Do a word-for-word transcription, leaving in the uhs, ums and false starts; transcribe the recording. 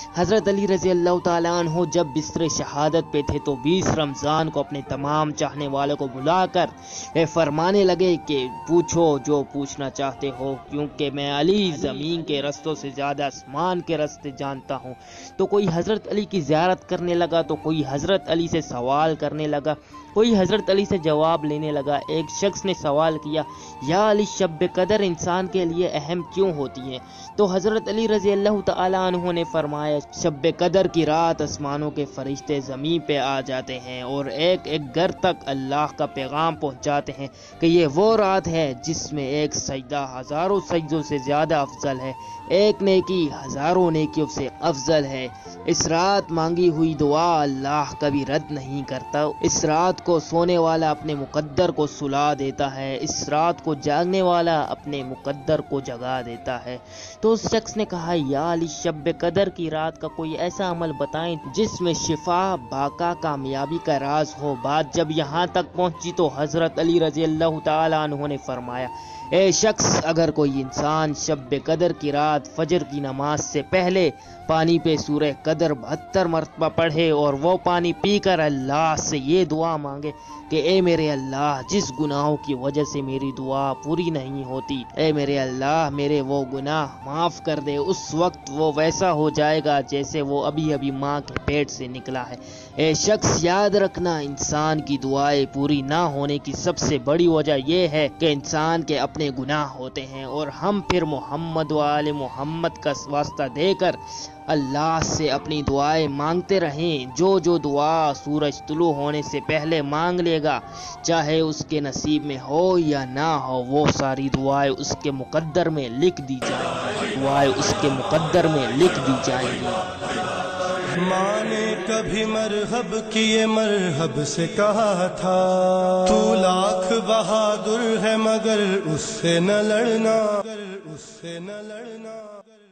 حضرت علی رضی اللہ تعالیٰ عنہ جب بستر شہادت پہ تھے تو بیس رمضان کو اپنے تمام چاہنے والوں کو بلا کر فرمانے لگے کہ پوچھو جو پوچھنا چاہتے ہو، کیونکہ میں علی زمین کے رستوں سے زیادہ آسمان کے راستے جانتا ہوں۔ تو کوئی حضرت علی کی زیارت کرنے لگا، تو کوئی حضرت علی سے سوال کرنے لگا، کوئی حضرت علی سے جواب لینے لگا۔ ایک شخص نے سوال کیا، یا علی شب قدر انسان کے لیے اہم کیوں ہوتی ہے؟ تو حضرت علی رضی اللہ تعالیٰ عنہ نے فرمایا، شب قدر کی رات آسمانوں کے فرشتے زمین پہ آ جاتے ہیں اور ایک ایک گھر تک اللہ کا پیغام پہنچاتے ہیں کہ یہ وہ رات ہے جس میں ایک سجدہ ہزاروں سجدوں سے زیادہ افضل ہے، ایک نیکی ہزاروں نیکیوں سے افضل ہے۔ اس رات مانگی ہوئی دعا اللہ کبھی رد نہیں کرتا۔ اس رات کو سونے والا اپنے مقدر کو سلا دیتا ہے، اس رات کو جاگنے والا اپنے مقدر کو جگا دیتا ہے۔ تو اس شخص نے کہا، یا علی شب قدر کی رات کا کوئی ایسا عمل بتائیں جس میں شفا، باقا، کامیابی کا راز ہو۔ بات جب یہاں تک پہنچی تو حضرت علی رضی اللہ تعالیٰ عنہ نے فرمایا، اے شخص، اگر کوئی انسان شب قدر کی رات فجر کی نماز سے پہلے پانی پہ سورہ قدر بہتر مرتبہ پڑھے اور وہ پانی پی کر اللہ سے یہ دعا مانگے کہ اے میرے اللہ، جس گناہوں کی وجہ سے میری دعا پوری نہیں ہوتی، اے میرے اللہ میرے وہ گناہ معاف کر دے، اس وقت وہ ویسا ہو جائے گا جیسے وہ ابھی ابھی ماں کے پیٹ سے نکلا ہے۔ اے شخص، یاد رکھنا، انسان کی دعائیں پوری نہ ہونے کی سب سے بڑی وجہ یہ ہے کہ انسان کے اپنے گناہ ہوتے ہیں، اور ہم پھر محمد و آل محمد کا واسطہ دے کر اللہ سے اپنی دعائیں مانگتے رہیں۔ جو جو دعا سورج طلوع ہونے سے پہلے مانگ لے گا، چاہے اس کے نصیب میں ہو یا نہ ہو، وہ ساری دعائیں اس کے مقدر میں لکھ دی جائیں گی، دعائیں اس کے مقدر میں لکھ دی جائیں گی۔ ماں نے کبھی مرحب کیے مرحب سے کہا تھا، تو لاکھ بہادر ہے مگر اس سے نہ لڑنا، اس سے نہ لڑنا۔